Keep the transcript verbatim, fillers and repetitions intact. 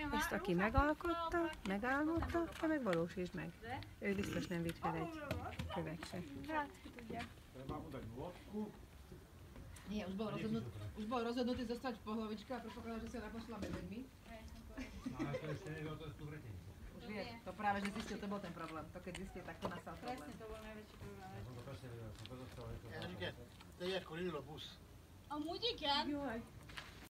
Ezt aki megalkotta, megálmodta, te meg valósítsd meg. Ő biztos nem vitt fel egy követ se. Hát, ki tudja. Nie, už bol rozhodnutý, už bol rozhodnutý zostať v pohľavičke a predpokladám, že si ona pošla medveď mi. No ale to ešte nevedel, to je tú vretenicou. Už vie, to práve, že zistil, to bol ten problém. To keď zistil, tak to nastal problém. Presne, to bol najväčší problém. Ja som to presne vedel, som to dostal. Enrique, te ella con el bus. Amúgy igen? Jaj.